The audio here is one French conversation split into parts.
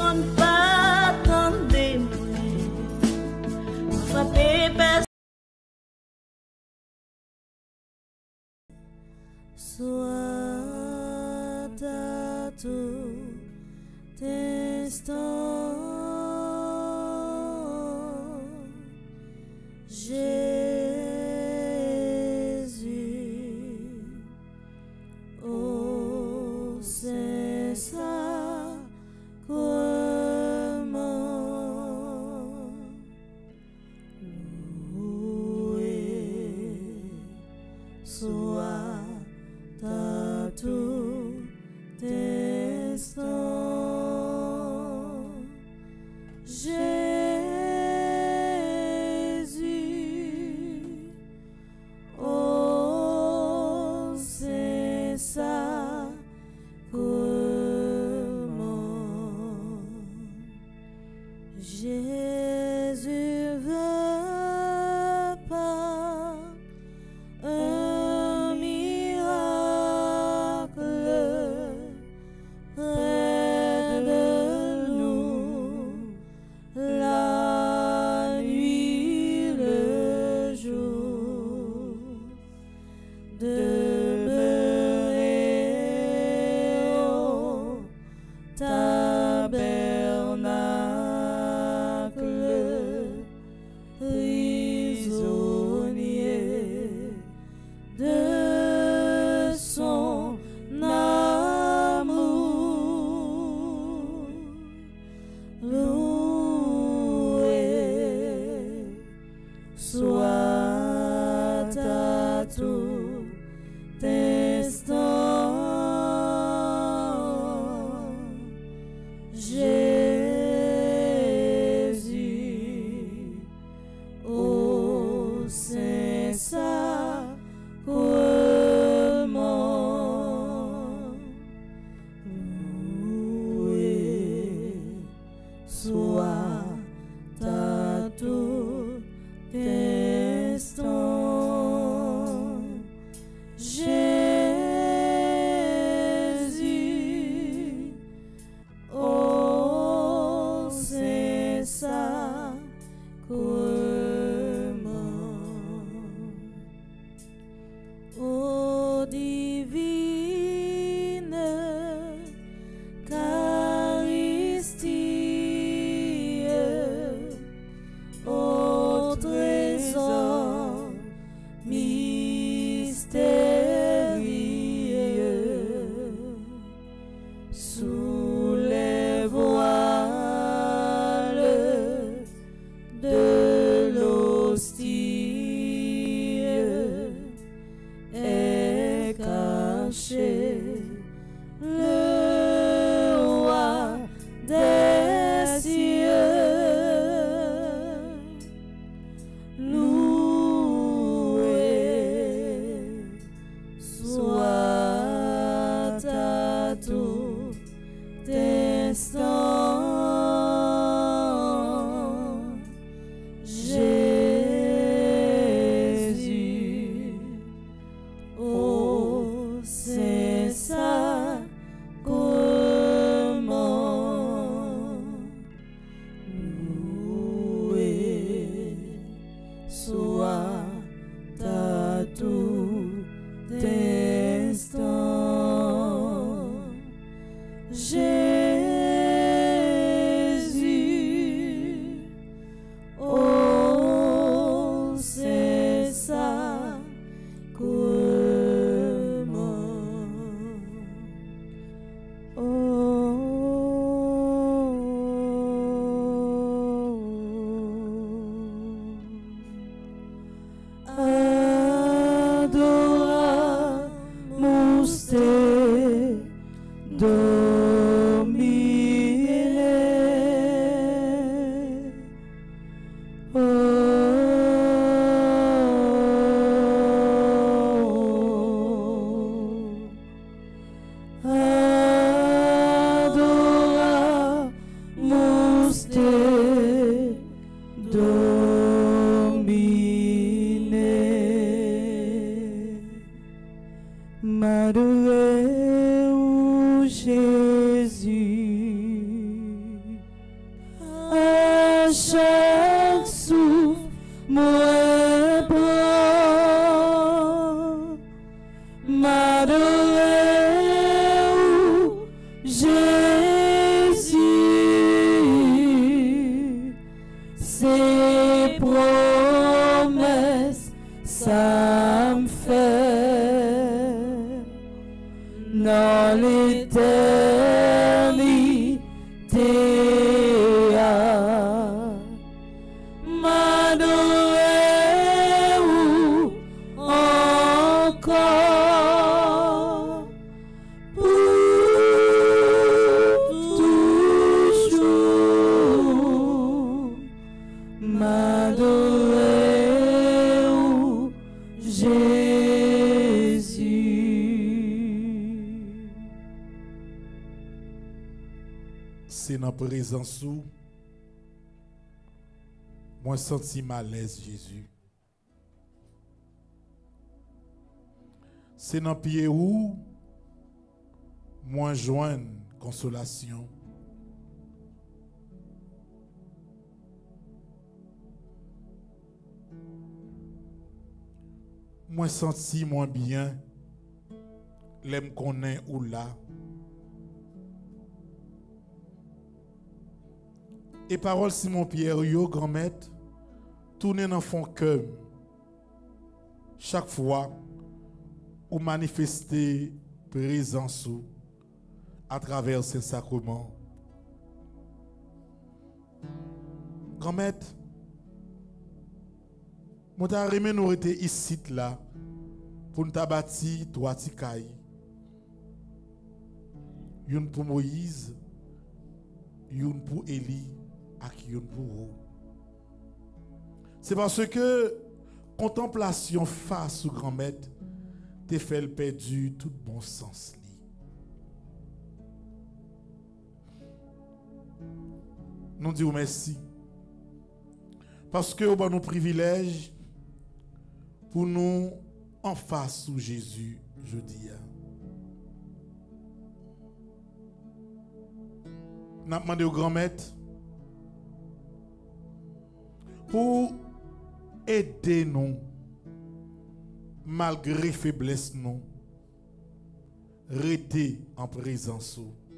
Soit à tout instant, Jésus, ô Saint sacrement, loué soit à tout instant, Jésus, ô Saint sacrement, Jésus veut pas un miracle près de nous, la nuit, le jour, demeurer au tabernacle, prisonnier de son amour, loué soit à tout instant, Jésus, ô Saint sacrement, loué soit à tout instant, Jésus, ô Saint sacrement, ô divine Eucharistie, ô trésor mystérieux, sous les voiles de l'hostie est caché le roi des cieux, loué soit à tout instant, Jésus, ô Saint sacrement, loué soit à tout instant, Jésus, ô Saint sacrement, adoramus te, Domine, adoramus te, Domine, m'adorer, Jésus, m'adorer, Jésus, ses promesses, ça me fait dans l'éternité m'adorer encore pour toujours m'adorer Jésus. C'est dans la présence où moi senti malaise Jésus. C'est dans pied où moi joindre consolation. Moi senti moins bien l'aime connaît ou là. Et parole Simon Pierre, yo grand maître, tourner dans fond cœur. Chaque fois, ou manifester présence à travers ces sacrements. Grand maître, moi t'a remis nous été ici là pour nous bâti trois tikaï. Une pour Moïse, une pour Élie. C'est parce que contemplation face au grand maître te fait perdre tout bon sens. Nous disons merci parce que nous avons nos privilèges pour nous en face sous Jésus, je dis. Nous avons demandé au grand maître pour aider nous, malgré faiblesse nous, rester en présence.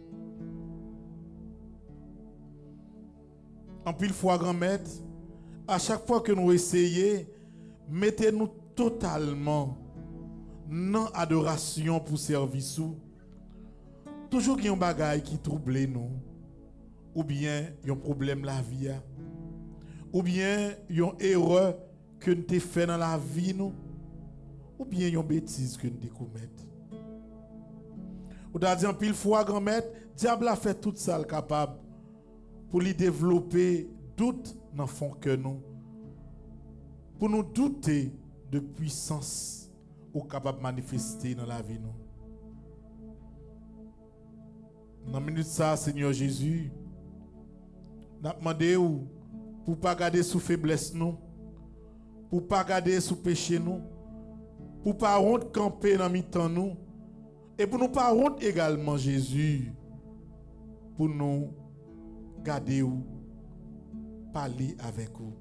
En pile fois, grand maître, à chaque fois que nous essayons, mettez-nous totalement dans adoration pour service. Toujours qu'il y a un bagage qui trouble nous, ou bien il y a un problème la vie. Ou bien une erreur que nous avons fait dans la vie, nous, ou bien une bêtise que nous avons commis. Ou d'abord dit en pile fois, grand maître, diable a fait tout ça capable pour lui développer doute dans le fond que nous, pour nous douter de puissance ou capable de manifester dans la vie. Nous. Dans la minute ça, Seigneur Jésus, nous avons demandé pour ne pas garder sous faiblesse nous, pour ne pas garder sous péché nous, pour ne pas honte camper dans mi-temps nous, et pour ne pas honte également Jésus, pour nous garder ou parler avec vous.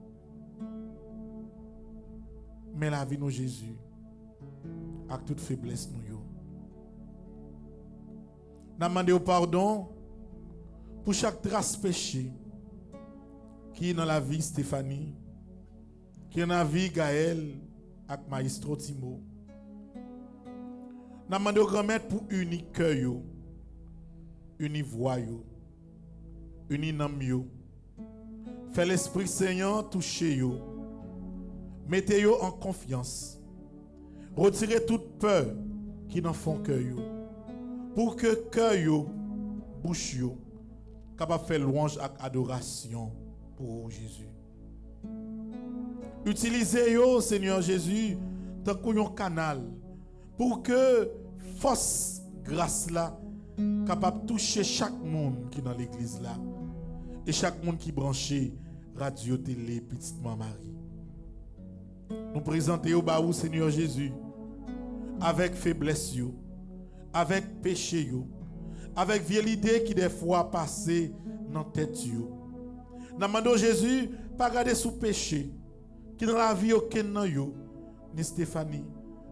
Mais la vie nous Jésus, avec toute faiblesse nous yo. Nous demandons pardon pour chaque trace péché qui est dans la vie Stéphanie, qui est dans la vie Gaël avec Maestro Timo. Nous demandons au grand-maître pour unir cœur, unir voix, unir nom, faire l'Esprit Seigneur toucher, mettez en confiance, retirez toute peur qui n'en font cœur, pour que cœur, bouche, capable de faire louange et adoration pour Jésus. Utilisez-yo, Seigneur Jésus, tant qu'un canal pour que force grâce là capable de toucher chaque monde qui est dans l'église là et chaque monde qui branché radio télé petite Marie. Nous présentons au baou Seigneur Jésus avec faiblesse yo, avec péché yo, avec vieille idée qui des fois passé dans tête yo. Nous demandons Jésus pas garder sous péché qui dans la vie aucun nan yo ni Stéphanie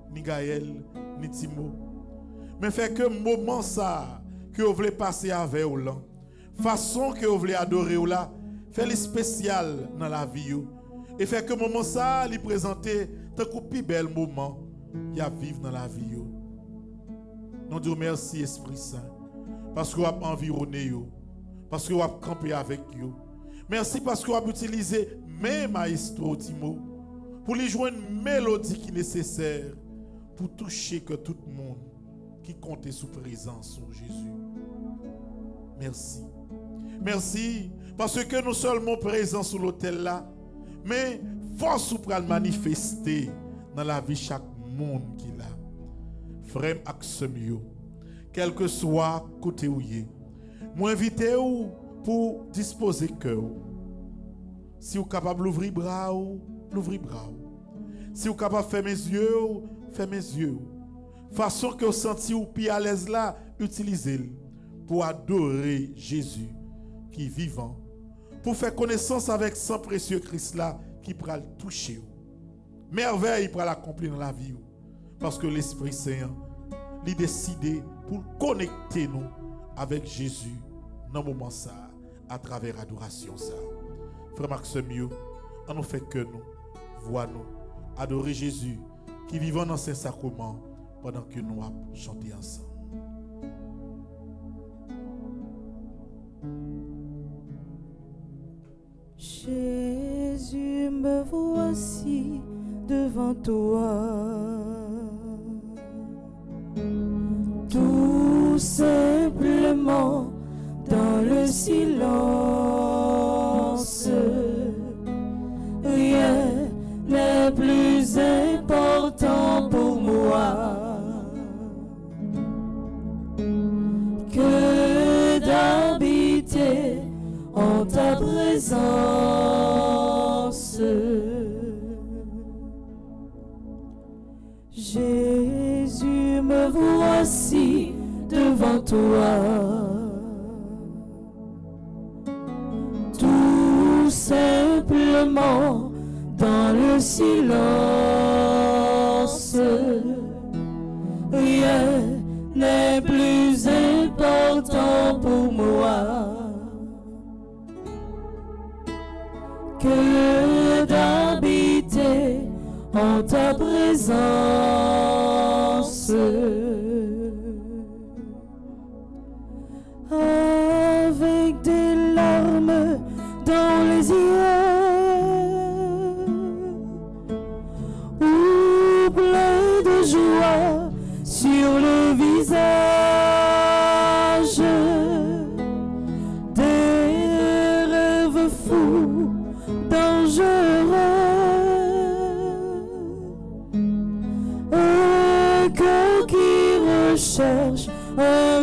ni Gaël, ni Timo. Mais fait que moment ça que vous voulez passer avec vous là, façon que vous voulez adorer vous là, fait le spécial dans la vie vous. Et fait que moment ça lui présenter tant que plus bel moment y a vivre dans la vie vous. Nous disons merci Esprit Saint parce que vous avez environné vous, parce que vous avez campé avec vous. Merci parce que vous avez utilisé même maestro Timo pour lui jouer une mélodie qui est nécessaire pour toucher que tout le monde qui compte sous présence sur Jésus. Merci. Merci parce que nous seulement présents sur l'autel là, mais force pour le manifester dans la vie de chaque monde qui l'a. Frère Axemio, quel que soit côté où il est, moi invitez vous pour disposer cœur. Si vous êtes capable d'ouvrir bras, l'ouvrir bras. Si vous êtes capable de fermer mes yeux, fermez mes yeux. Façon que vous sentez ou plus à l'aise là, utilisez-le pour adorer Jésus qui est vivant, pour faire connaissance avec son précieux Christ là qui pourra le toucher. Merveille pour l'accomplir dans la vie. Parce que l'Esprit Saint a décidé pour connecter nous avec Jésus dans le moment ça, à travers l'adoration ça. Frère Maxime, on nous fait que nous, voyons nous, adorer Jésus qui vivant dans ces sacrements pendant que nous chantons ensemble. Jésus, me voici devant toi, tout simplement dans le silence. Rien n'est plus important pour moi que d'habiter en ta présence. Jésus, me voici devant toi, tout simplement dans le silence. Rien n'est plus important pour moi que d'habiter en ta présence. Avec des larmes dans les yeux ou plein de joie sur le visage, des rêves fous, dangereux, un cœur qui recherche un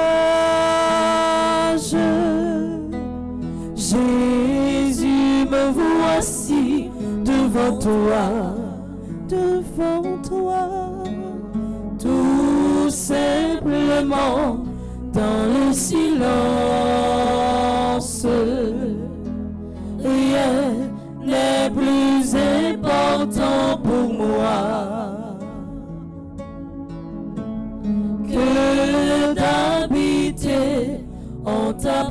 rivage. Jésus, me voici devant toi, tout simplement dans le silence. Rien n'est plus important pour moi que d'habiter en ta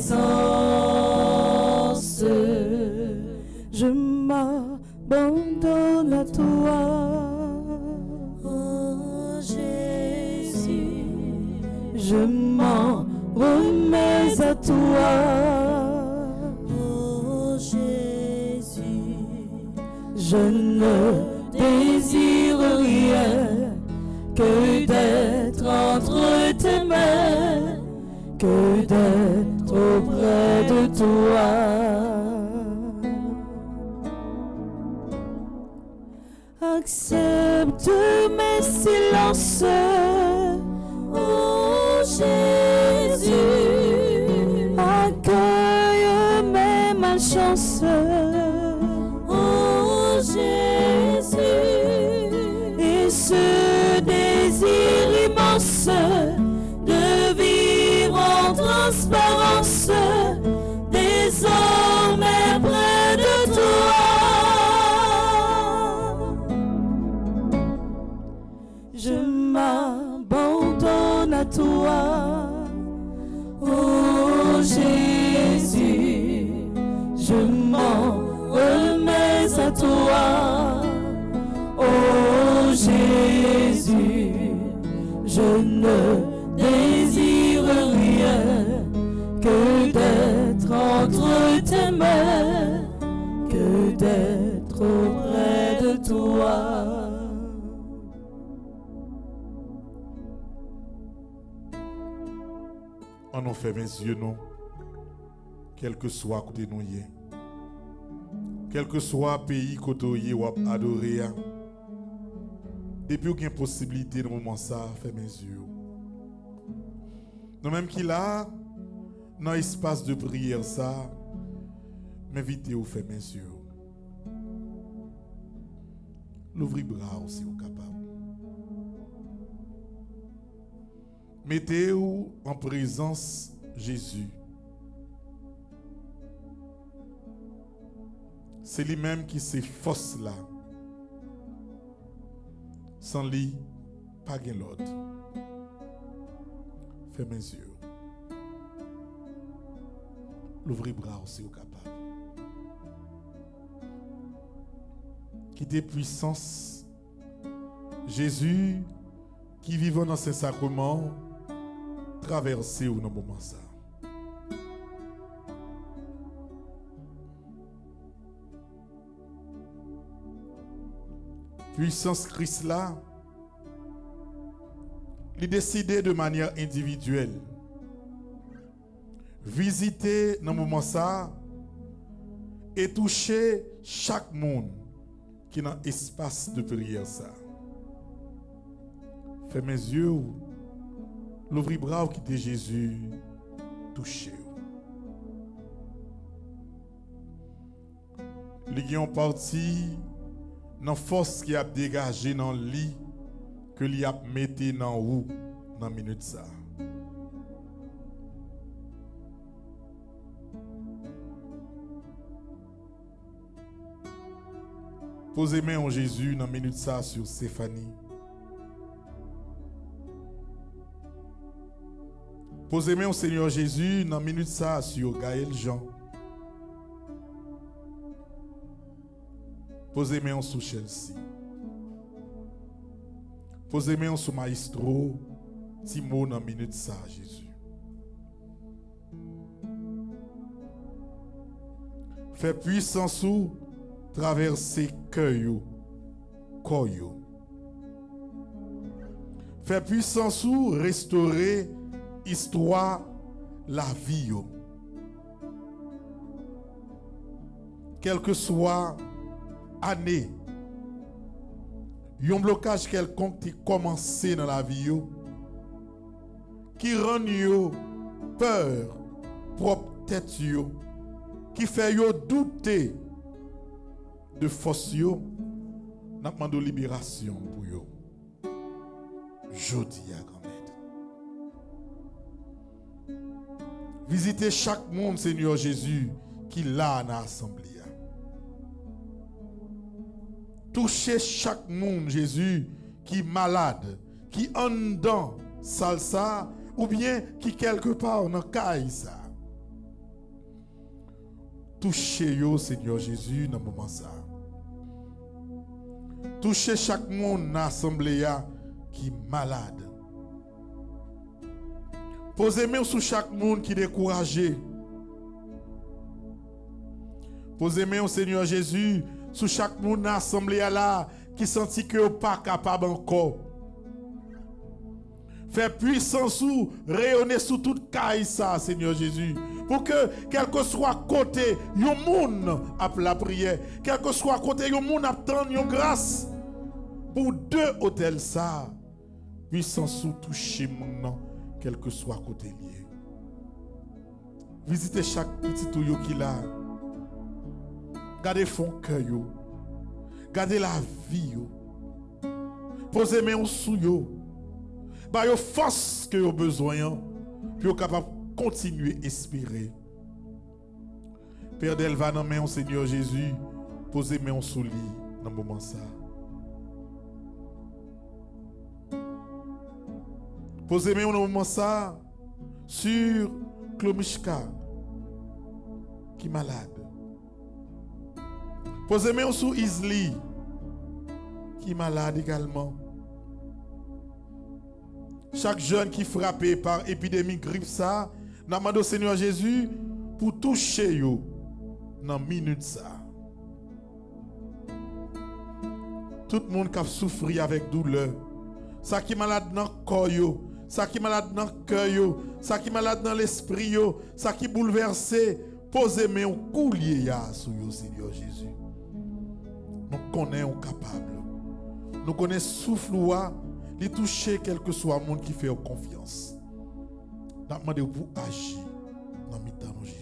présence. Je m'abandonne à toi, oh Jésus. Je m'en remets à toi, oh Jésus. Je ne désire rien que d'être entre tes mains, que d'être auprès de toi. Accepte mes silences, oh Jésus. Accueille mes malchances, oh Jésus. Et ce désir immense de vivre en transparence, désormais près de toi. m'abandonne à toi. Oh Jésus, je m'en remets à toi. Oh Jésus, je ne désire rien que d'être entre tes mains, que d'être auprès de toi. On nous fait mes yeux, non, quel que soit côté nous, quel que soit pays côté ou adoré, depuis qu'il y a une possibilité de moment ça, fait mes yeux. Nous même qu'il a dans l'espace de prière ça, m'inviter ou fait mes yeux. L'ouvrir bras aussi au capable. Mettez-vous en présence Jésus. C'est lui-même qui s'efforce là. Sans lui, pas de l'autre. Fais mes yeux. L'ouvrir bras aussi au capable. Quittez puissance. Jésus qui vivant dans ces sacrements, traversez ou dans le moment ça. Puissance Christ là, il décidé de manière individuelle. Visiter dans le moment ça et toucher chaque monde qui est dans l'espace de prière ça. Fais mes yeux, l'ouvrir bras qui était Jésus, touché. Les gens parti dans la force qui a dégagé dans le lit que lui a mis dans où dans la minute ça. Posez main en Jésus dans la minute ça sur Stéphanie. Posez main au Seigneur Jésus dans la minute ça sur Gaël Jean. Posez main sur Chelsea. Posez main sur Maestro Timo dans la minute ça Jésus. Fais puissance sous traverser cœur corps. Fais puissance sous restaurer histoire, la vie. Quelle que soit année, un blocage quelconque qui commence dans la vie, qui rend peur, propre tête, qui fait douter de force, n'a pas de libération pour vous. Jodi à grand maître. Visitez chaque monde, Seigneur Jésus, qui l'a dans l'assemblée. Touchez chaque monde, Jésus, qui est malade, qui en dedans salsa, ou bien qui quelque part dans caille ça. Touchez-yo, Seigneur Jésus, dans le moment ça. Touchez chaque monde dans l'assemblée qui est malade. Posez main sur chaque monde qui est découragé. Posez main au Seigneur Jésus sur chaque monde dans l'assemblée là qui sentit que pas capable encore. Fais puissance sous, rayonner sous toute caille ça, Seigneur Jésus. Pour que, quel que soit côté, yon moun ap la prière, quel que soit côté, yon moun ap tendre yon grâce. Pour deux hôtels ça, puissance sous toucher moun nan, quel que soit côté lié. Visitez chaque petit touyo qui là. Gardez fond cœur yo. Gardez la vie yo. Posez main sous yo. Ba yo force que yo besoin puis yo capable continuer à espérer. Père Delva dans main au Seigneur Jésus, posez main sous lui dans le moment ça. Posez-moi un moment ça sur Klomishka qui est malade. Posez-moi sur Isli qui est malade également. Chaque jeune qui est frappé par épidémie grippe ça, n'a demandé au Seigneur Jésus pour toucher yo dans minute ça. Tout le monde qui a souffert avec douleur, ça qui est malade dans le corps, ça qui est malade dans le cœur, ça qui est malade dans l'esprit, ça qui est bouleversé, posez-moi un coulier sur le Seigneur Jésus. Nous connaissons capable. Nous connaissons souffle ou les toucher quel que soit le monde qui fait confiance. Nous demandons pour agir dans le temps de Jésus.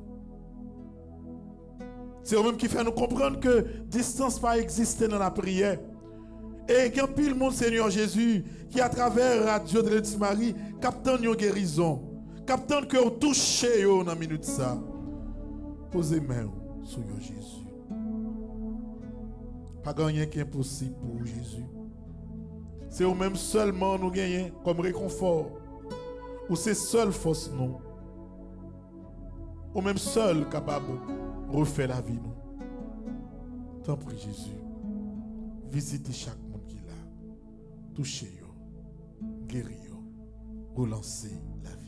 C'est eux-mêmes qui fait nous comprendre que distance pas exister dans la prière. Et qu'il y a pile monde Seigneur Jésus qui à travers la radio de l'Église Marie capte une guérison, capte que vous touchez dans la minute ça. Posez main sur Jésus. Pas gagner qui est impossible pour Jésus. C'est eux-mêmes seulement nous gagnons comme réconfort. Ou c'est seule force nous. Ou même seul capable de refaire la vie nous. Tant pis Jésus. Visitez chaque monde qui est là. Touchez-yo. Guéris-yo. Relancez la vie.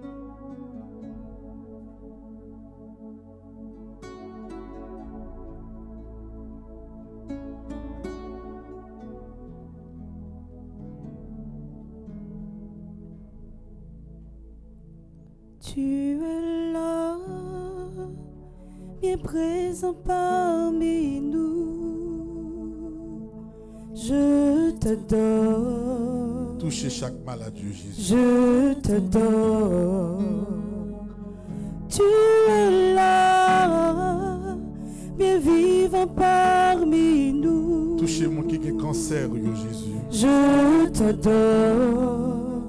Tu es là, bien présent parmi nous. Je t'adore. Touchez chaque maladie, Jésus. Je t'adore. Tu es là, bien vivant parmi nous. Touchez mon qui a cancer, Jésus. Je t'adore.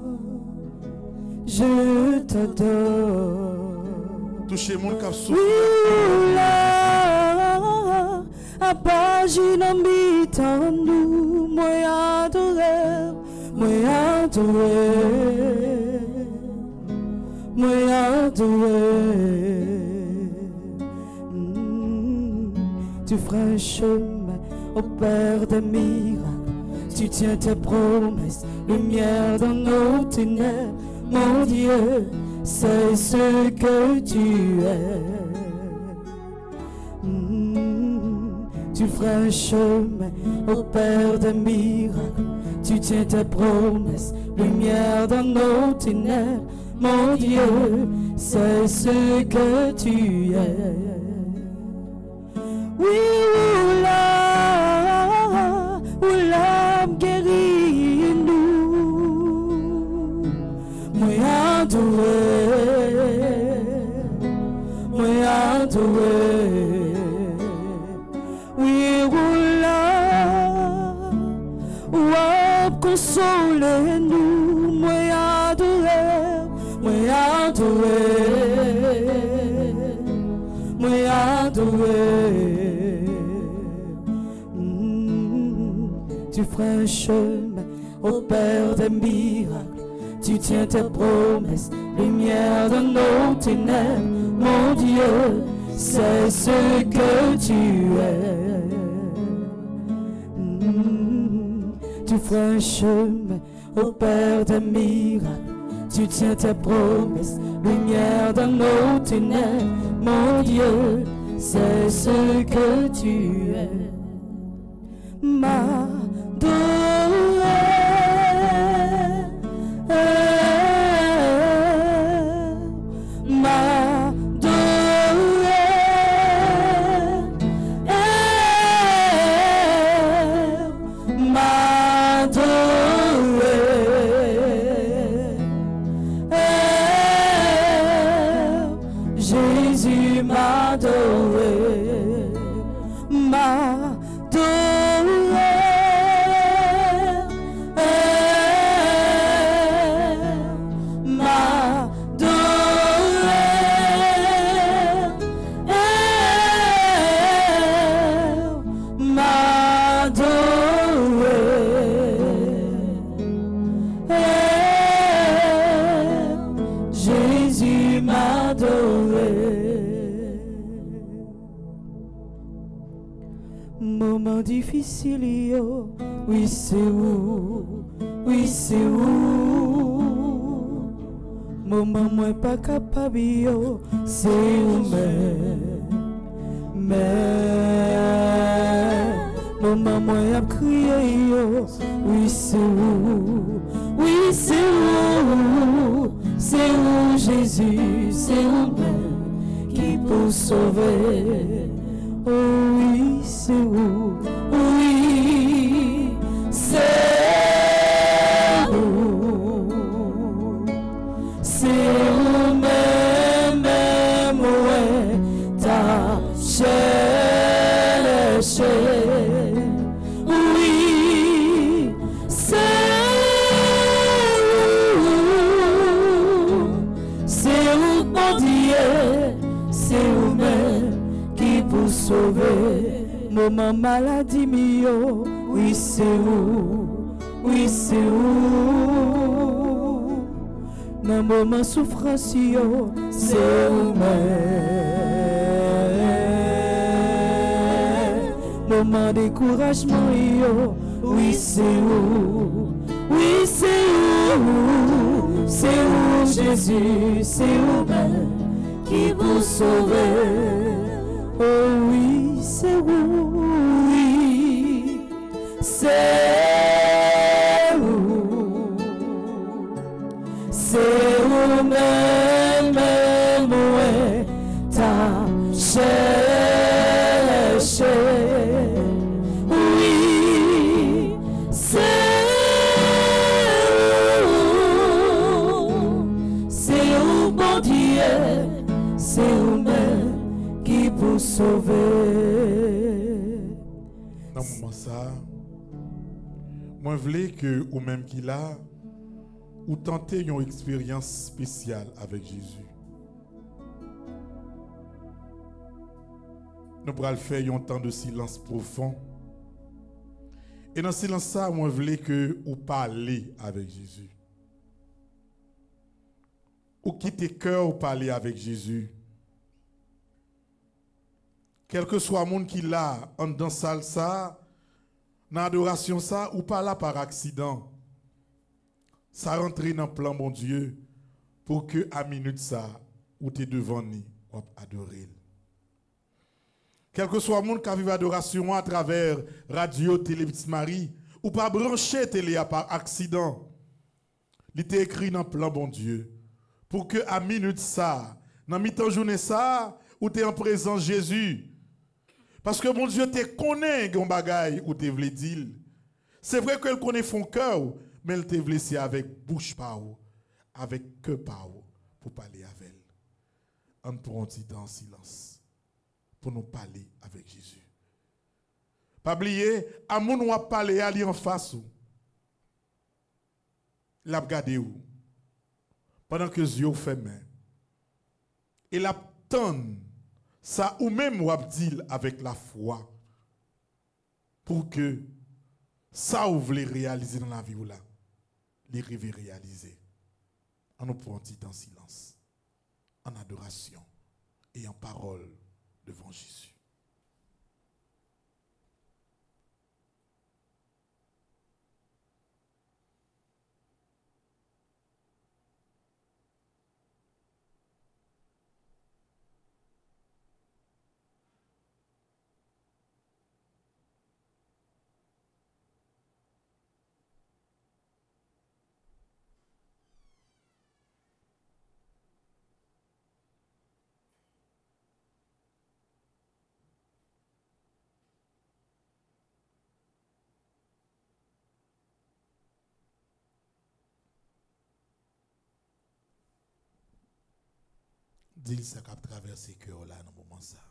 Je t'adore. Touchez mon qui a souffert. Oui, là, à pagina mitan nous, moi adorer, moi adorer, moi adorer. Tu feras un chemin au Père des miracles, tu tiens tes promesses, lumière dans nos ténèbres. Mon Dieu, c'est ce que tu es. Tu feras un chemin au Père des miracles. Tu tiens tes promesses, lumière dans nos ténèbres. Mon Dieu, c'est ce que tu es. Oui, oula, guéris-nous. Moi adoré, oui, oula, consolez-nous, moi adoré, Tu feras un chemin au Père des miracles. Tu tiens tes promesses, lumière dans nos ténèbres. Mon Dieu, c'est ce que tu es. Tu feras un chemin au Père des miracles. Tu tiens tes promesses, lumière dans nos ténèbres. Mon Dieu, c'est ce que tu es. Jésus m'a adoré, adorer. Moment difficile, yo, oui c'est où, oui c'est où. Moment moins pas capable, yo, c'est où mais moment moins à crier, yo, oui c'est où, oui c'est où. C'est où Jésus, c'est où même qui peut sauver. Oh oui, c'est où, oui, c'est où. C'est où même, ouais, t'as cherché. Oui, c'est c'est vous-même qui vous sauvez. Moment maladie mio, oui c'est vous, oui c'est vous. Dans moment souffrance yo, c'est vous-même. Moment découragement yo, oui c'est vous, oui c'est vous. C'est vous Jésus, c'est vous-même qui vous sauvez. Oh oui, c'est vous, oui, c'est vous. C'est vous-même, ouais, t'as cherché. Oui, c'est c'est vous-même qui vous sauver. Dans ce moment ça, moi je voulais que ou même qu'il a ou tenter une expérience spéciale avec Jésus. Nous pourrons faire un temps de silence profond. Et dans ce silence ça, moi je voulais que ou parler avec Jésus. Ou quitter cœur ou parler avec Jésus. Quel que soit le monde qui l'a en dans salle ça, dans l'adoration ça, ou pas là par accident. Ça rentre dans le plan, mon Dieu, pour que à minute ça, ou tu es devant nous, ou adorer. Quel que soit le monde qui a vécu l'adoration à travers radio, télé, Petite Marie, ou pas branché télé par accident. Il était écrit dans le plan, bon Dieu, pour que à minute ça, dans mi-temps journée ça, où tu es en présence de Jésus. Parce que mon Dieu te connaît un bagay ou te vle dire. C'est vrai qu'elle connaît son cœur, mais elle te vle c'est avec bouche pa ou, avec cœur pa ou, pour parler avec elle. On prend un petit temps en silence pour nous parler avec Jésus. Pas oublier, à mon ou a parler ali en face ou. L'a regardé ou. Pendant que les yeux fermés. Et la tonne ça ou même ou dit avec la foi pour que ça ou voulez réaliser dans la vie ou là, les rêver réaliser. On nous prend un petit temps en silence, en adoration et en parole devant Jésus. Dis ça qui a traversé le cœur là dans le moment ça.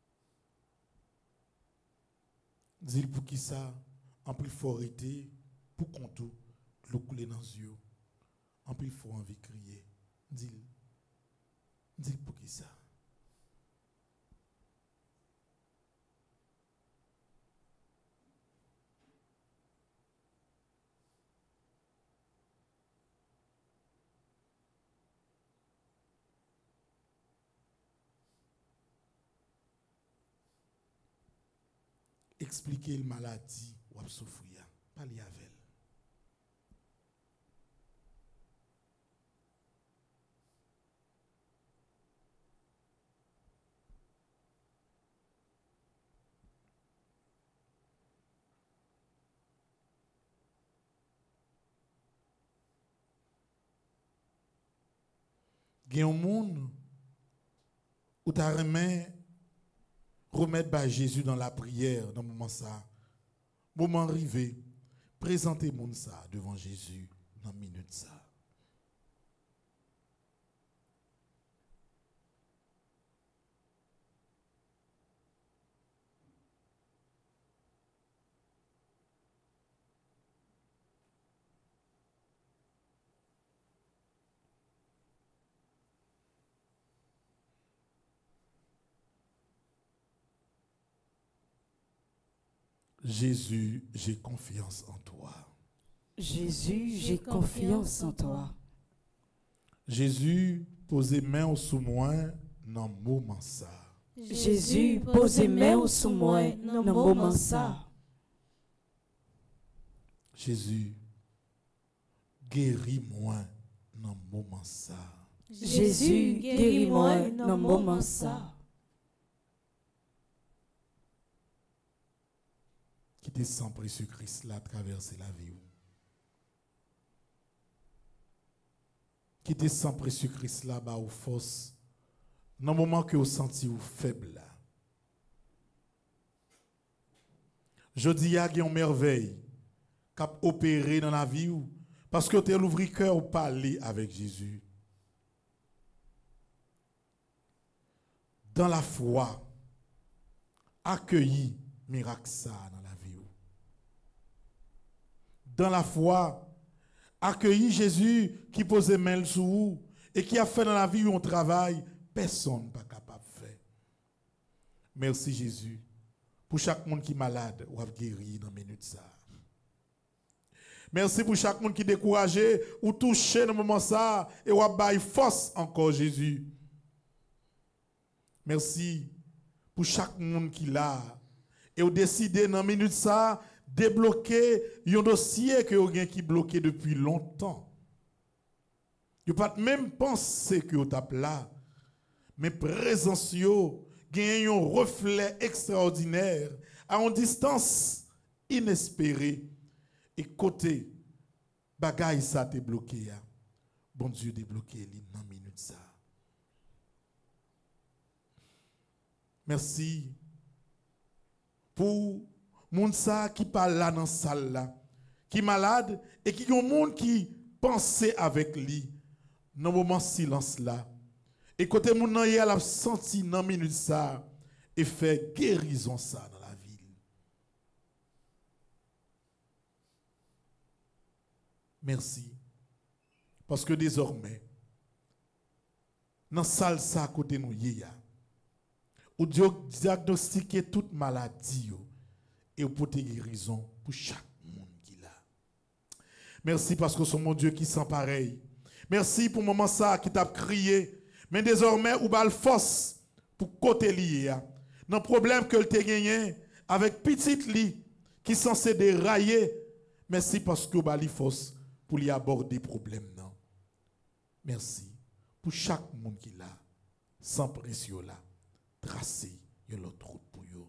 Dis pour qui ça, en plus forité, pour qu'on tout l'eau couler dans les yeux. En plus, il faut envie de crier. Dis pour qui ça? Expliquer le maladie ou à souffrir, parler avec elle. Il y a un monde où tu as remettre Jésus dans la prière dans le moment ça. Moment arrivé, présentez monde ça devant Jésus dans une minute ça. Jésus, j'ai confiance en toi. Jésus, j'ai confiance en toi. Jésus, posez main sous moi dans le moment ça. Jésus, posez main sous moi dans le moment ça. Jésus, guéris-moi dans le moment ça. Jésus, guéris-moi dans le moment ça. Qui te sang précieux Christ là traverser la vie. Qui te sang précieux Christ là bas aux forces. Dans le moment que vous sentez vous faible là. Je dis il y a une merveille qui a opéré dans la vie parce que tu as l'ouvri cœur pour parler avec Jésus. Dans la foi, accueilli miracle ça dans la vie. Dans la foi, accueilli Jésus qui posait main sur vous et qui a fait dans la vie un travail personne n'est pas capable de faire. Merci Jésus pour chaque monde qui est malade ou a guéri dans minute ça. Merci pour chaque monde qui est découragé ou touché dans le moment ça et ou a bail force encore Jésus. Merci pour chaque monde qui l'a et ou décidé dans minute ça débloquer un dossier que vous avez qui bloqué depuis longtemps. Vous pas même pensé que vous êtes là, mais présence yo gagne un reflet extraordinaire à une distance inespérée et côté bagaille ça t'est bloqué. Bon Dieu débloqué dans minute ça. Merci pour moun sa qui parle là dans salle là, qui malade et qui ont monde qui pensait avec lui dans moment silence là. Et côté moun nan y a senti dans minute ça et fait guérison ça dans la ville. Merci parce que désormais dans salle ça côté nous y a ou diagnostiquer toute maladie et pour tes guérisons pour chaque monde qui l'a. Merci parce que c'est mon Dieu qui sent pareil. Merci pour le moment ça qui t'a crié. Mais désormais, ou bal force pour côté lié. Dans le problème que tu as gagné avec petite li qui est censé dérailler. Merci parce que bali force pour y aborder problème non. Merci pour chaque monde qui l'a sans pression là tracer l'autre route pour vous.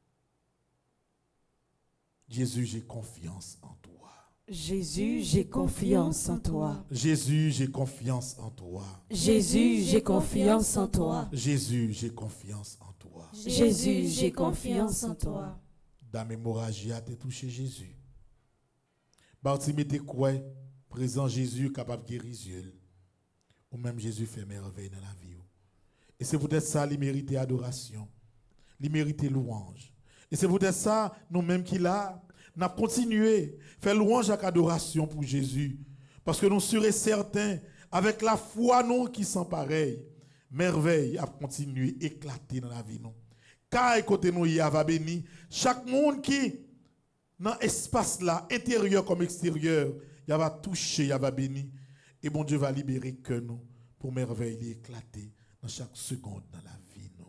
Jésus, j'ai confiance en toi. Jésus, j'ai confiance en toi. Jésus, j'ai confiance en toi. Jésus, j'ai confiance en toi. Jésus, j'ai confiance en toi. Jésus, j'ai confiance en toi. Dans l'hémorragie, tu as touché Jésus. Bartimée te quoi, présent Jésus capable de guérir. Ou même Jésus fait merveille dans la vie. Et c'est peut-être ça, il mérite adoration. Il mérite louange. Et c'est peut-être ça, nous-mêmes qui là, n'a continué faire louange et adoration pour Jésus. Parce que nous serons certains, avec la foi nous qui sont pareils, merveille a continué à éclater dans la vie nous. Car côté nous, il va béni chaque monde qui dans l'espace là, intérieur comme extérieur, il va toucher, il va béni. Et bon Dieu va libérer que nous pour merveille éclater dans chaque seconde dans la vie nous.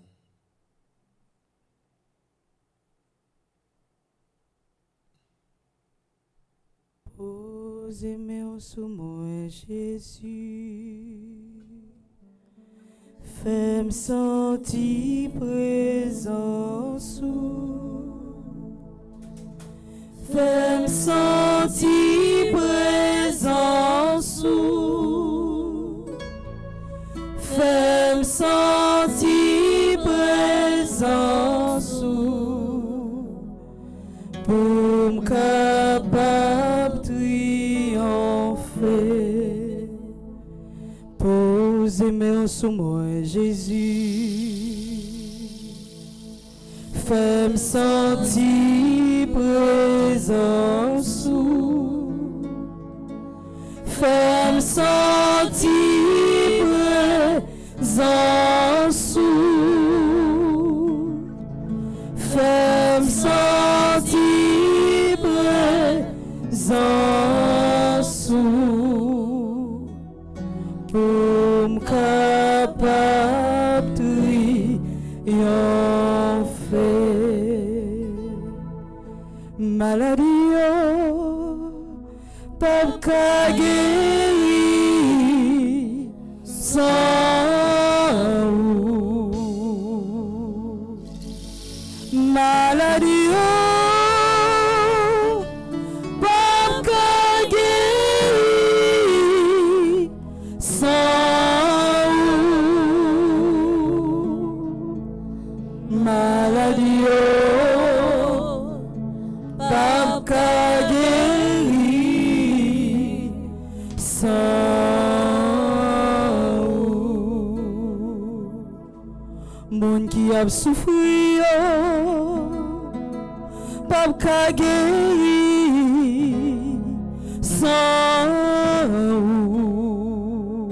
Posez-moi sous moi, Jésus. Fais-moi sentir présence. Fais-moi sentir présence. Fais-moi sentir présence. Pour me capable triompher. Posez-moi sous moi, Jésus. Fais-moi sentir présence. Fais-moi sentir présence. Fais-moi sentir présence. Pour me capable triompher. Maladie, pas qu'à guérir sans vous. Maladie, pas qu'à guérir sans vous. Maladie, pas qu'à guérir sans vous. Moun qui a souffert, pas qu'à guérir sans vous.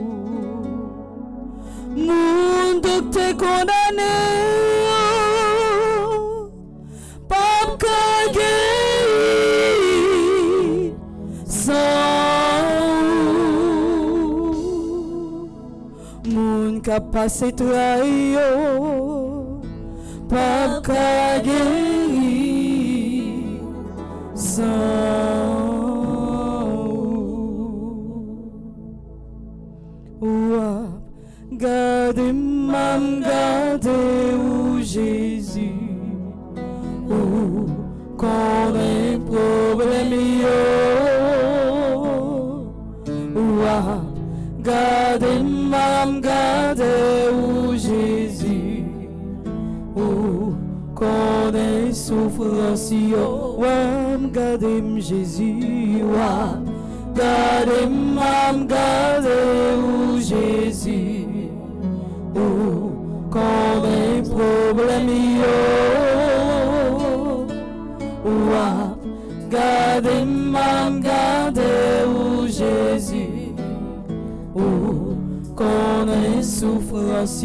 Moun docteur condamné, pas qu'à guérir sans vous. Moun qui a passé trahi, pas qu'à guérir sans vous. Gardez-moi, gardez-vous, Jésus. Quand un problème gardez-moi, gardez-vous, Jésus. Quand un souffrance gardez-moi, Jésus. Gardez-moi, gardez-vous, Jésus. Quand un problème gardez-moi, gardez-vous, Jésus. Quand un souffrance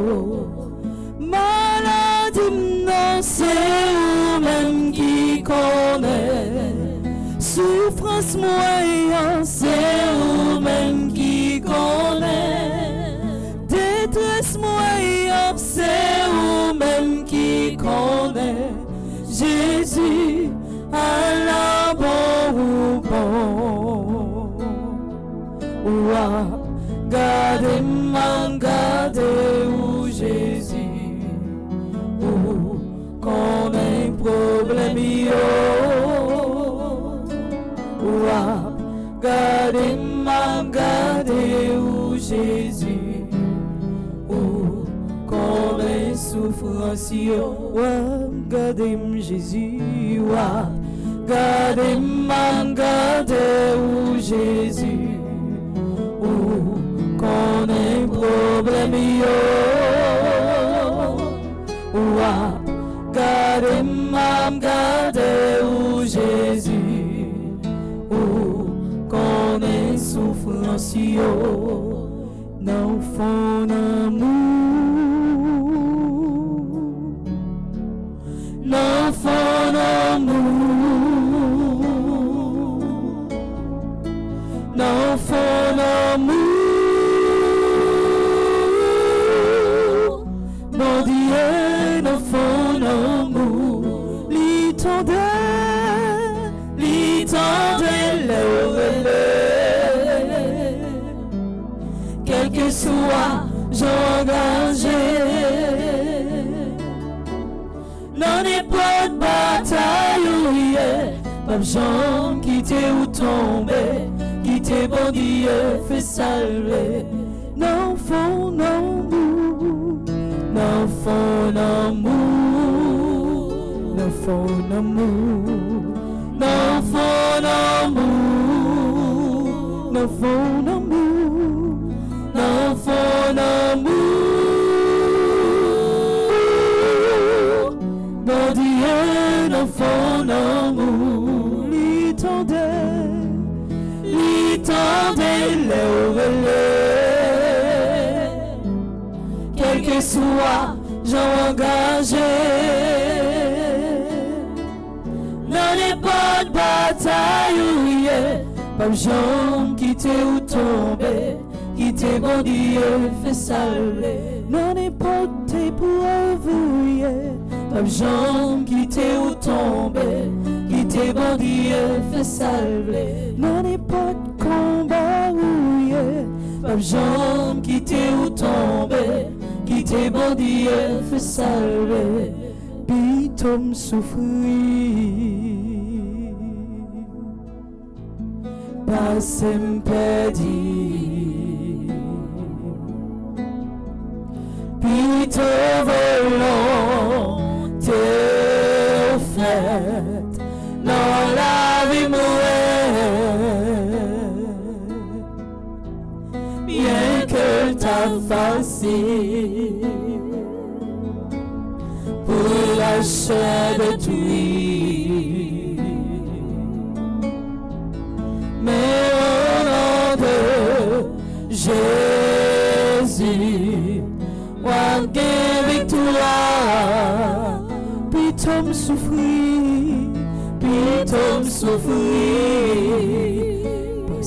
maladie, non, c'est vous-même qui connaît. Souffrance moyenne, c'est vous-même qui connaît. Détresse moyenne, c'est vous-même qui connaît. Jésus, Allah bon ou bon. Gardez-moi, gardez-vous, Jésus. Quand un problème gardez-moi, gardez-vous, Jésus. Quand un souffrance gardez-moi, Jésus. Gardez-moi, gardez-vous, Jésus. Quand un problème gardez-moi, gardez-vous, Jésus, oh, qu'on est souffrance, non fond d'amour, non fond d'amour, non fond d'amour, non Dieu, non fond d'amour, l'itendait, quel que soit j'engagé, non n'est pas de bataille, pas de gens qui t'est ou tombé, qui t'est bon Dieu fait salver, non fond d'amour, non fond d'amour, non fond d'amour. Non fond d'amour, non fond d'amour, non fond d'amour, non Dieu, non fond d'amour, l'itendait, quel que soit j'engagé. Non n'est pas de bataille, pas de gens qui t'est ou tombé, qui t'est bon Dieu fait salver. Non n'est pas d'épreuve, pas de gens qui t'est ou tombé, qui t'est bon Dieu fait salver. Non n'est pas de combat, pas de gens qui t'est ou tombé, qui t'est bon Dieu fait salver. Pitom souffrir, pas s'impédir, pito volonté faite dans la vie mouette, bien que ta facile. Pour la chair de tuer, mais au nom de Jésus, moi gain victoire, puis tom souffrir, pas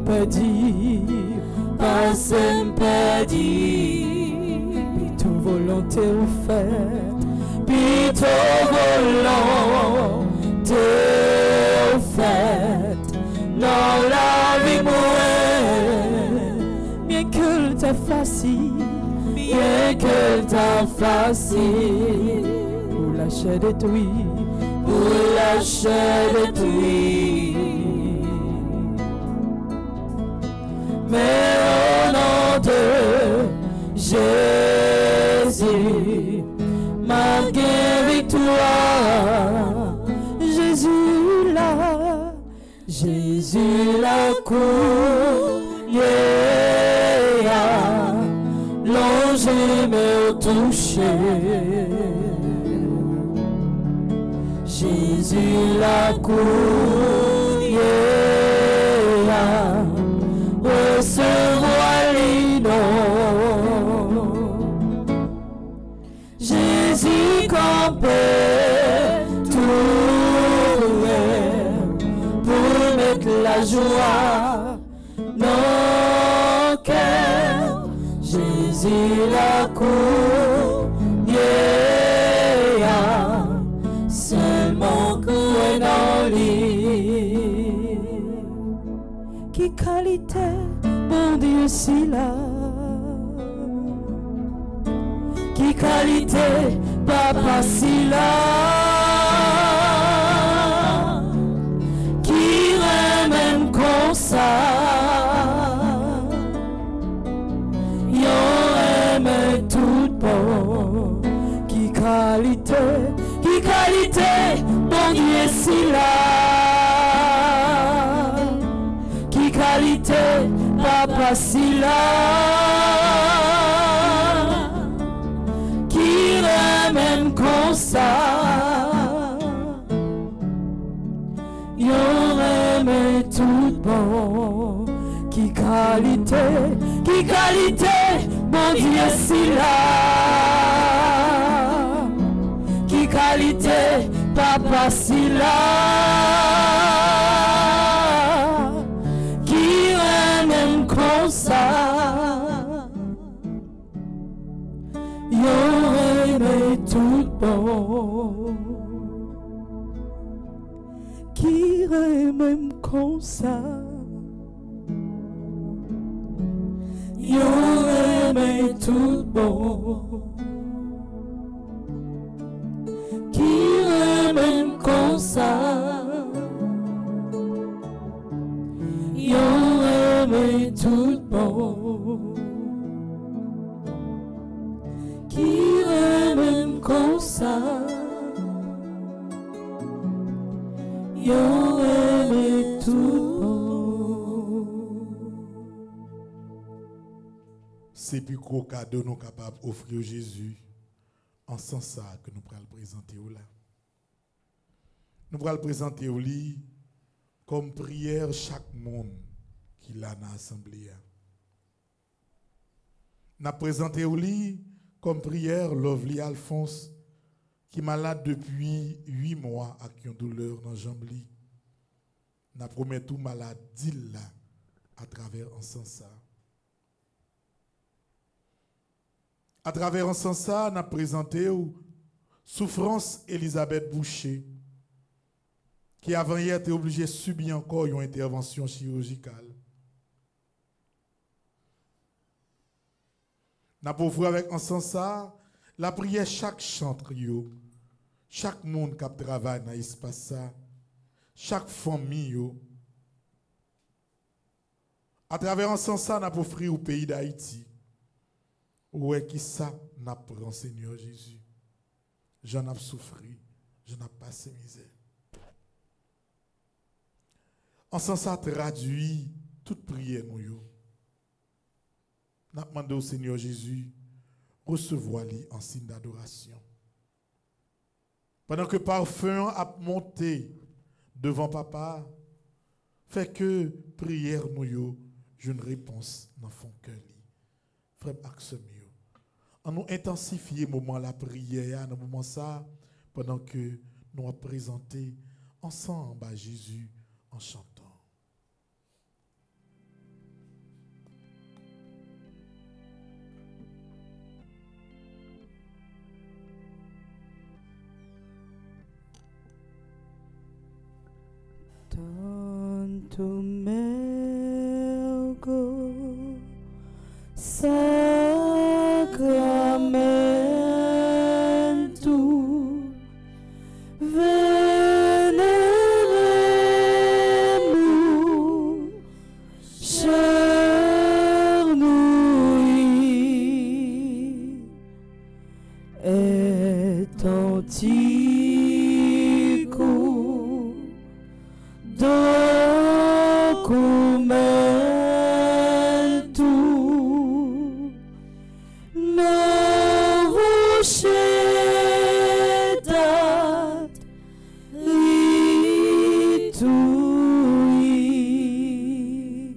sympathie, puis tout volonté offerte. Pito volonté faite dans la vie mouette, bien que ta facile, pour la chair détruite, mais au nom de Jésus, malgré victoire, Jésus la cour, longé me toucher, Jésus la cour, recevoir les noms. Jésus campait tout pour mettre la joie dans le cœur. Jésus la cour, seulement courir dans lui. Qui qualité, bon Dieu, si là. Qui qualité, papa si là, qui ramène comme ça, y'en aime tout bon. Qui qualité, bon Dieu si là, qui qualité, papa si là. Même comme ça, Yon aimé tout bon. Qui qualité, mon Dieu si là. Qui qualité, papa si là. Qui aime comme ça. Yon aimé tout bon. Qui aime comme ça. Yon aimé tout bon. Qui aime comme ça. Yon aimé tout bon. Qui aime comme ça. Yon aimé tout bon. C'est plus gros cadeau nous capables d'offrir Jésus en sens ça que nous pourrons le présenter au là. Nous pourrons le présenter au lit comme prière chaque monde qui l'a dans l'assemblée. Nous présenté au lit comme prière Lovely Alphonse qui est malade depuis 8 mois avec une douleur dans la jambe. Nous promet tout malade d'il là à travers un sens ça. À travers un sens ça, nous avons présenté souffrance Elisabeth Boucher, qui avant hier était obligée de subir encore une intervention chirurgicale. Nous avons vu avec un sens ça, la prière chaque chantre, chaque monde qui travaille dans l'espace ça, chaque famille. À travers un sens ça, nous avons offert au pays d'Haïti. Où est qui ça n'a pas Seigneur Jésus? J'en ai souffert, je n'ai pas passé misère. En sens ça traduit toute prière nous. Nous demandons au Seigneur Jésus recevoir-lui en signe d'adoration. Pendant que parfum a monté devant papa, fait que prière nous j'ai une réponse dans son cœur. Frère Axel, on nous intensifier le moment de la prière, dans le moment ça, pendant que nous allons présenter ensemble à Jésus en chantant. Tanto mergo Sacramento veneremos chernouille et antico documento novo chedat litui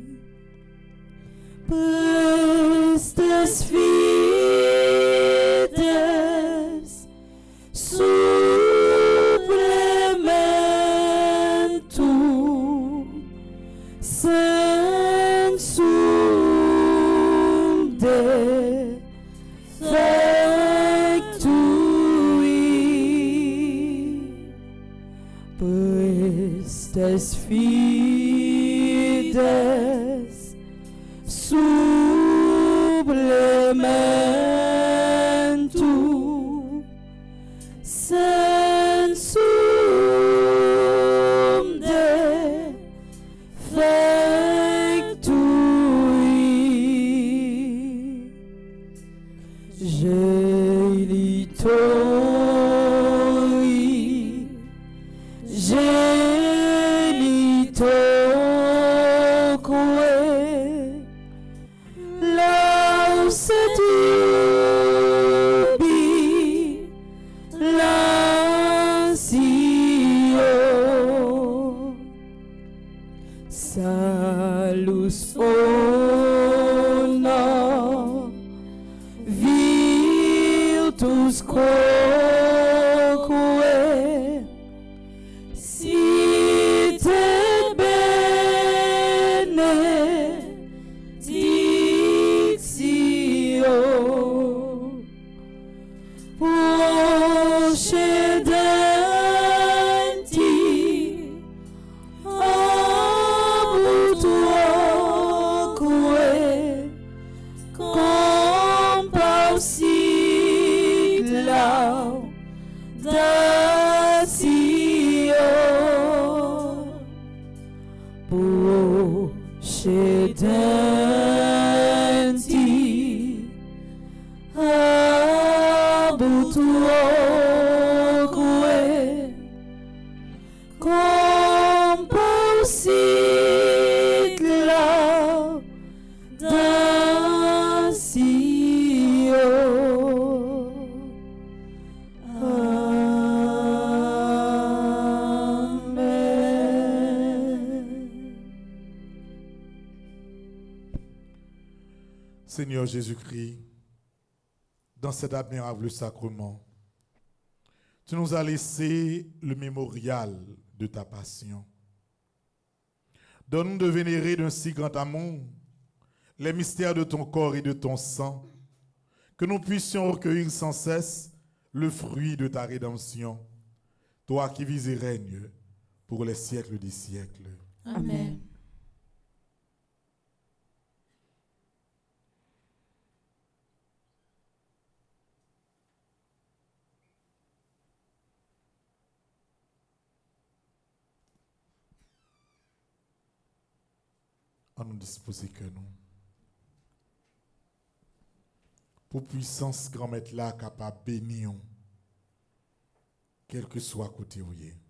prestes fides supplemento sensum defectui prestes fides supplemento sensum defectui gelitoque lausetubi lansio tous honneurs, vir tous croquer, si t'es bénédiction, proche d'un ti, à toi coué, compassi là, d'assio, proche d'un ti, à toi coué, compassi là, d'assio. Seigneur Jésus-Christ, dans cet admirable sacrement, tu nous as laissé le mémorial de ta passion. Donne-nous de vénérer d'un si grand amour les mystères de ton corps et de ton sang, que nous puissions recueillir sans cesse le fruit de ta rédemption, toi qui vis et règnes pour les siècles des siècles. Amen. À nous disposer que nous. Pour puissance grand maître là capable bénir, quel que soit côté où il est.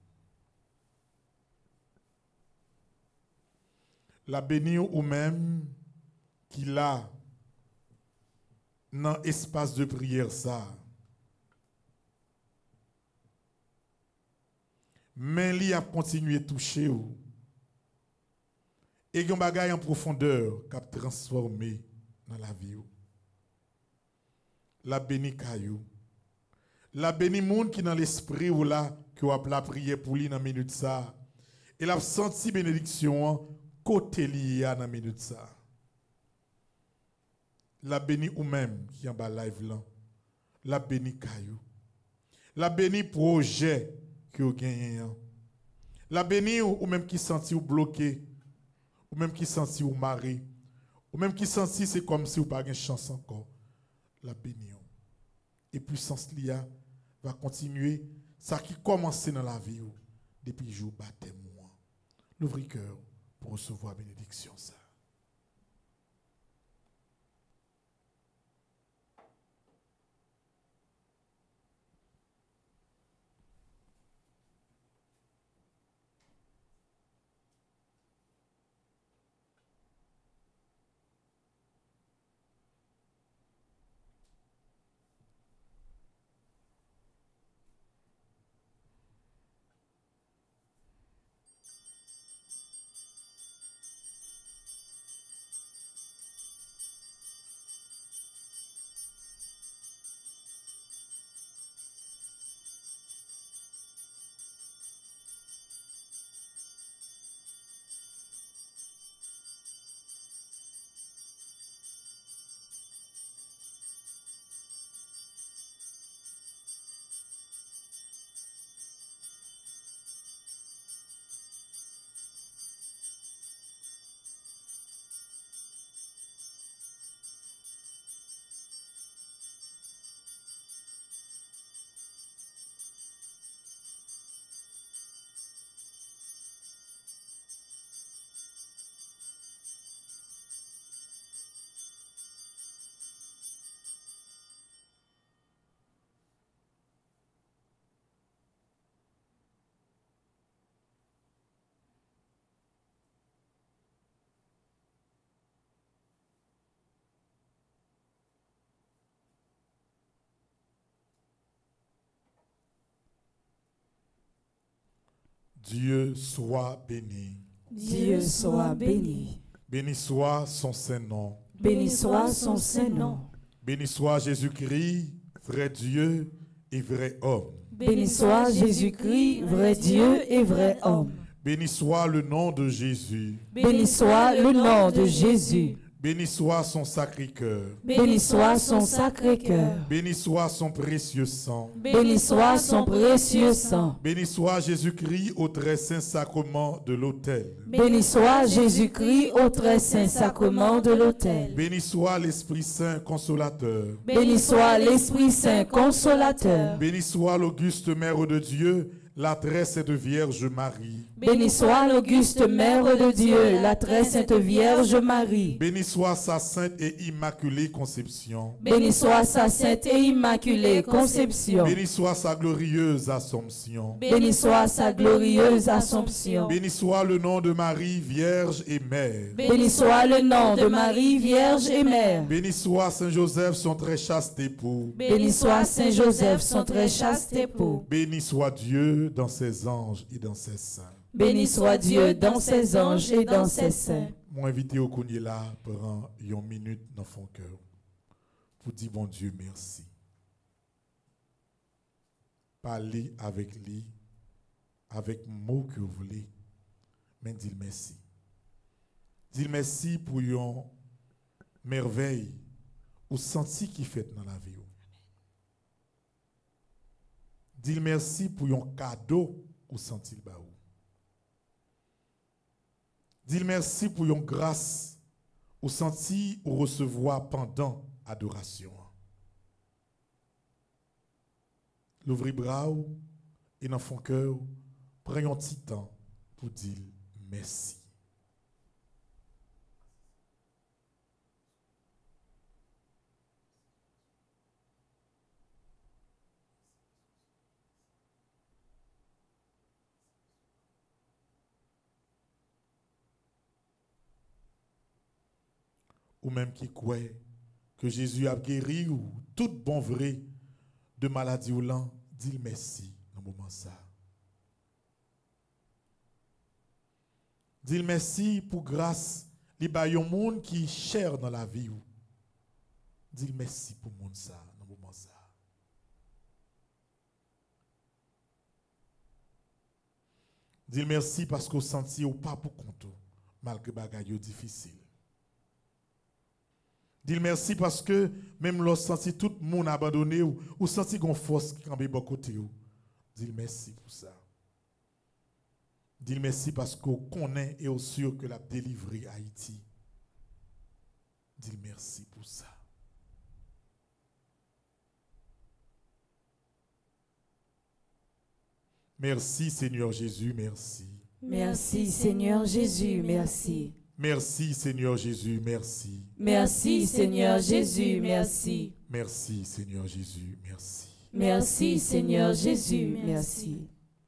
La bénir ou même qu'il a dans espace de prière ça. Mais il a continué à toucher ou. Et un bagage en profondeur qui a transformé dans la vie. La béni caillou. La béni monde qui dans l'esprit ou là qui a la prière pour lui dans minute ça. Et la senti bénédiction côté lié dans minute ça. La béni ou même qui en bas live là. La béni caillou. La béni projet que vous gagnez. La béni ou même qui senti ou bloqué. Ou même qui senti ou maré, ou même qui senti c'est comme si ou pas une chance encore, la bénition. Et puissance l'IA va continuer, ça qui commence dans la vie depuis le jour baptême. L'ouvrir cœur pour recevoir la bénédiction ça. Dieu soit béni. Dieu soit béni. Béni soit son saint nom. Béni soit son saint nom. Béni soit Jésus-Christ, vrai Dieu et vrai homme. Béni soit Jésus-Christ, vrai Dieu et vrai homme. Béni soit le nom de Jésus. Béni soit le nom de Jésus. Béni soit son Sacré-Cœur. Béni soit son Sacré-Cœur. Béni soit son précieux sang. Béni soit son précieux sang. Béni soit Jésus-Christ au très saint sacrement de l'autel. Béni soit Jésus-Christ au très saint sacrement de l'autel. Béni soit l'Esprit Saint consolateur. Béni soit l'Esprit Saint consolateur. Béni soit l'auguste Mère de Dieu, la très sainte Vierge Marie. Béni soit l'auguste Mère de Dieu, la très sainte Vierge Marie. Béni soit sa sainte et immaculée conception. Béni soit sa sainte et immaculée conception. Béni soit sa glorieuse Assomption. Béni soit sa glorieuse Assomption. Béni soit le nom de Marie, Vierge et Mère. Béni soit le nom de Marie, Vierge et Mère. Béni soit Saint Joseph, son très chaste époux. Béni soit Saint Joseph, son très chaste époux. Béni soit Dieu dans ses anges et dans ses saints. Béni soit Dieu dans ses anges et dans ses saints. Moi invité au Kounye là, prend une minute dans son cœur pour dire bon Dieu merci. Parler avec lui, avec mots que vous voulez, mais dire merci. Dire merci pour une merveille ou senti qui fait dans la vie. Dire merci pour un cadeau ou senti le baou. Dire merci pour une grâce ou senti ou recevoir pendant adoration. L'ouvrir bras et dans son cœur, prenez un petit temps pour dire merci. Ou même qui croit que Jésus a guéri ou tout bon vrai de maladie ou l'an, dis merci dans le moment ça. Dis merci pour grâce, li ba yon monde qui cher dans la vie ou. Dis merci pour monde ça dans le moment ça. Dis merci parce qu'on senti ou pas pour compte malgré bagaille difficile. Dis merci parce que même lorsque senti tout le monde abandonné ou senti qu'on force qui campe bon côté ou. Dis merci pour ça. Dis merci parce qu'on connaît et on sûr que l'a délivré Haïti. Dis merci pour ça. Merci Seigneur Jésus, merci. Merci Seigneur Jésus, merci. Merci Seigneur Jésus, merci. Merci Seigneur Jésus, merci. Merci Seigneur Jésus, merci. Merci Seigneur Jésus, merci.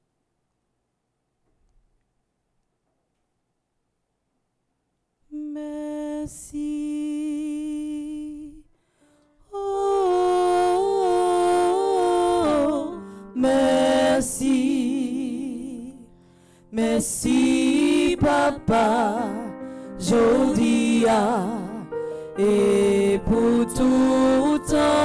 Merci. Oh, merci. Merci Papa. Jodia et pour tout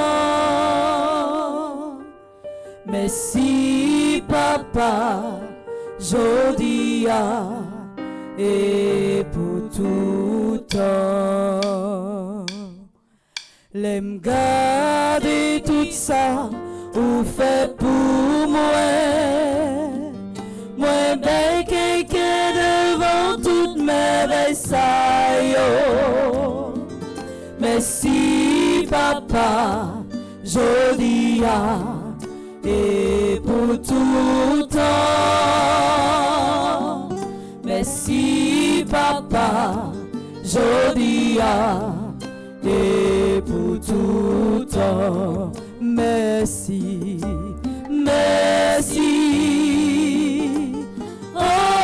temps. Merci Papa, Jodia et pour tout temps. L'aime garder tout ça ou fait pour moi. Moi ben quelqu'un devant toute merveille ça yo. Merci Papa, Jodia et pour tout temps. Merci Papa, Jodia et pour tout temps. Merci, merci. Oh,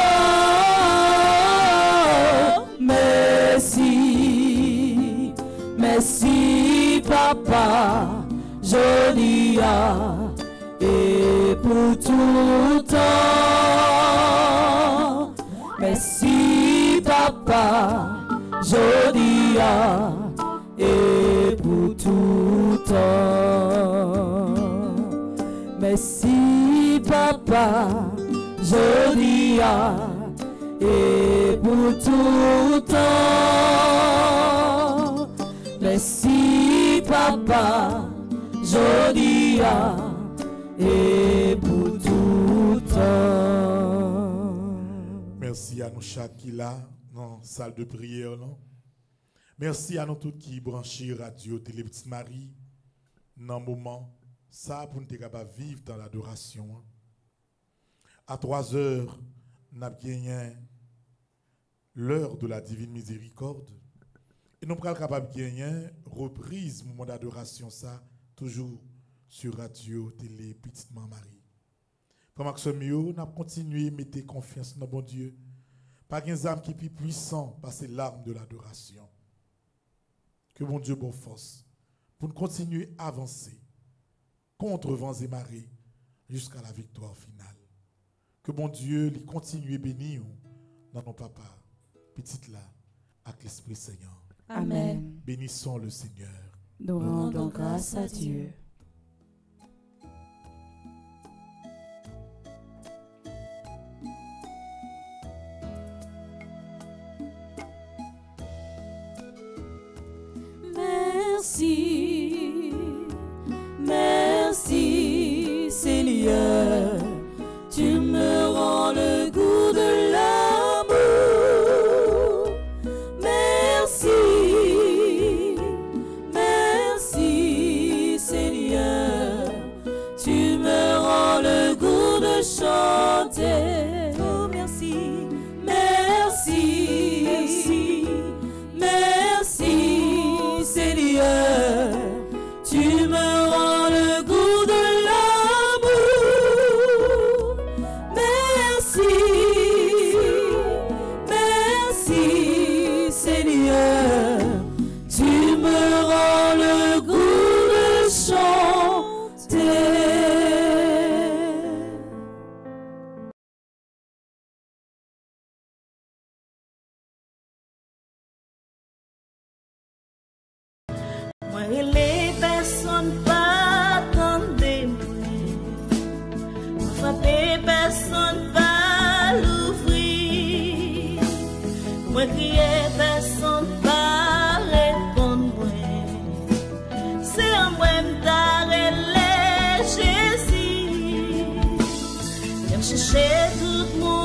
merci, merci Papa, Jodia et pour tout temps. Merci Papa, jodia et pour tout temps. Merci papa, jodia et pour tout temps. Merci papa, jodia et pour tout temps. Merci à nous chaque qui là dans la salle de prière. Non? Merci à nous tous qui branchent Radio Télé Petite Marie dans le moment ça pour nous être capables de vivre dans l'adoration. À 3 heures, nous avons gagné l'heure de la divine miséricorde. Et nous sommes capables de gagner reprise moment d'adoration ça toujours sur Radio Télé Petite Marie. Comme Axomio, nous avons continué à mettre confiance dans bon Dieu. Pas qu'un âme qui est plus puissant par ces larmes de l'adoration. Que mon Dieu bonne force pour nous continuer à avancer contre vents et marées jusqu'à la victoire finale. Que mon Dieu lui continue à bénir dans nos papas, petites là, avec l'Esprit Seigneur. Amen. Bénissons le Seigneur. Nous rendons grâce à Dieu. Merci, merci Seigneur, tu me rends le goût de l'amour. Merci, merci Seigneur, tu me rends le goût de chanter. Oh merci, merci, merci Seigneur, tu me rends le goût de l'amour. Merci, merci Seigneur, tu me rends le goût de chanter. Moi et les personnes pas attendez moi frapper personne pas l'ouvrir, moi crier personne pas répondre, c'est un moi m'tarrêter Jésus, viens chercher tout le monde